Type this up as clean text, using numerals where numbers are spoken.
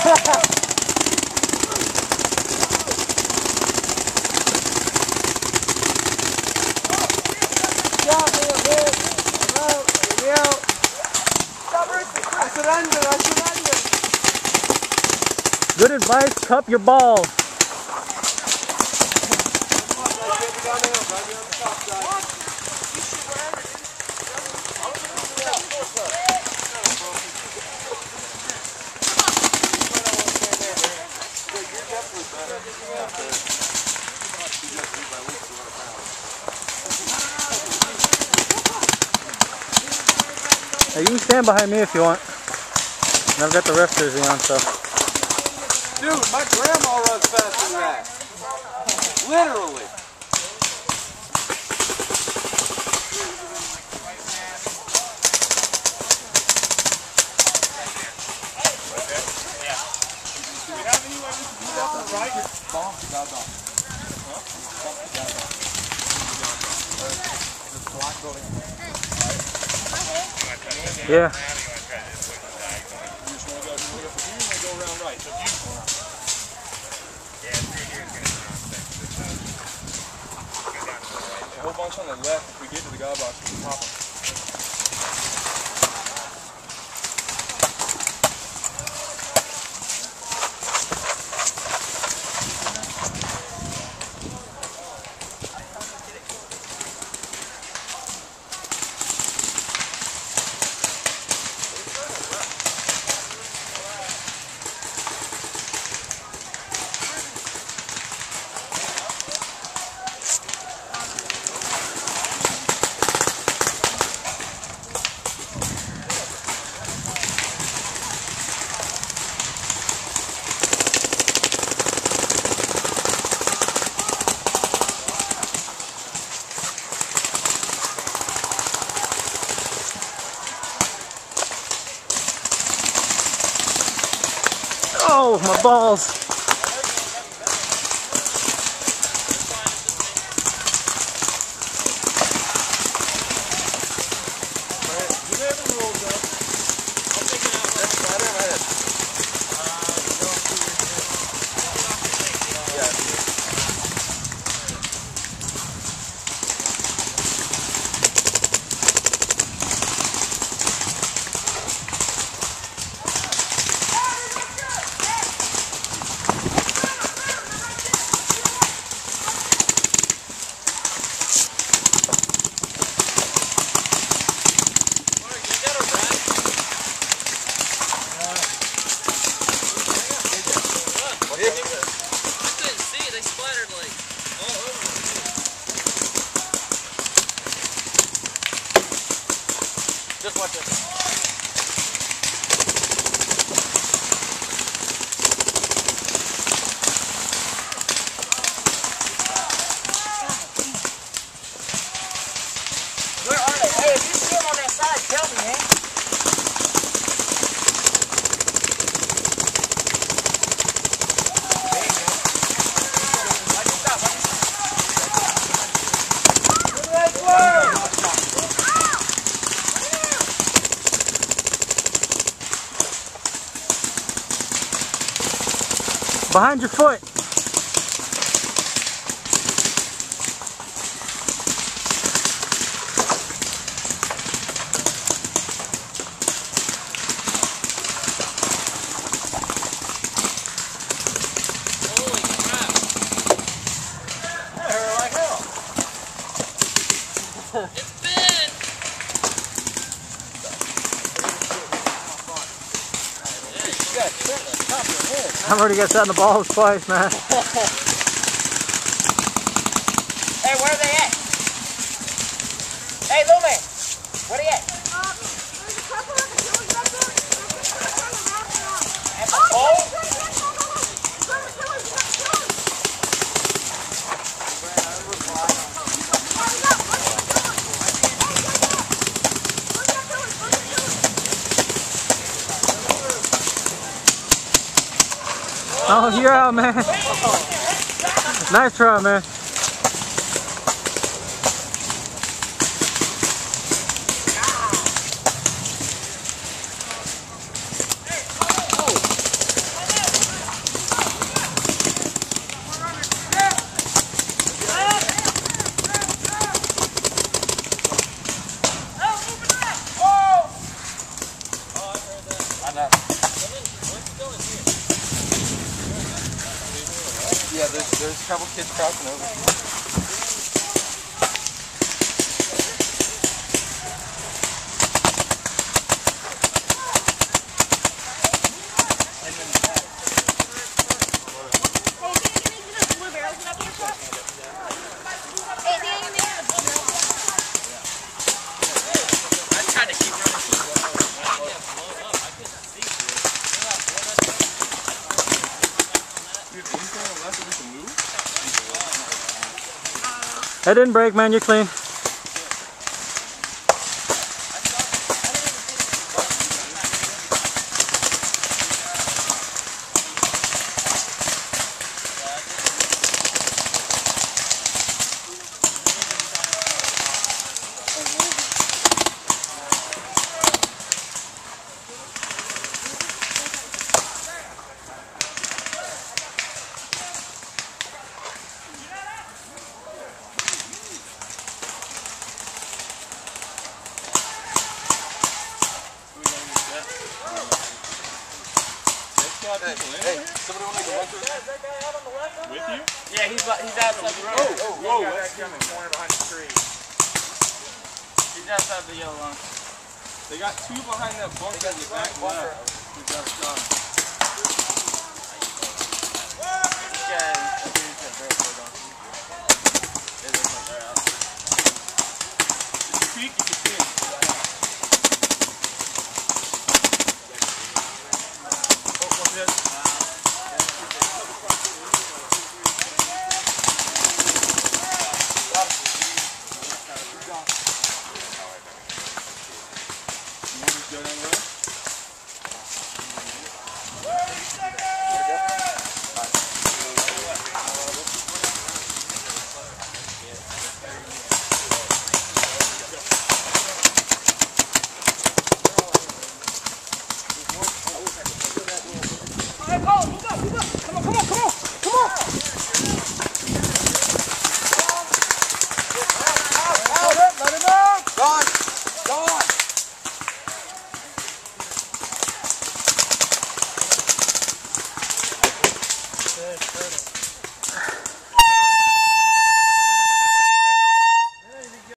Good advice, cup your balls. Hey, you can stand behind me if you want. And I've got the ref jersey on, so. Dude, my grandma runs faster than that. Literally. Yeah. A whole bunch on the left. If we get to the god box, we can pop them. Oh, my balls. Just watch this. Where are they? Hey, if you see them on that side, tell me, man. Behind your foot. Holy crap. That hurt like hell. It's been. You got shit on top of your head. I've already got shot in the balls twice, man. Hey, where are they at? Hey, little man. Where are they at? There's a couple of the killers back there. At the pole? Oh, you're out, man. Nice try, man. that. Yeah, there's a couple kids crossing over. That didn't break, man. You're clean. Hey, somebody want to make a run through that? With you? Yeah, he's outside the road. Whoa, That's in the corner behind the tree. He's outside the yellow line. They got two behind that bunker in the back left. We got a shot. This guy appears to have very good on. They look like they're out. If you peek, you can see him. Oh, what's this? You want to go down the road?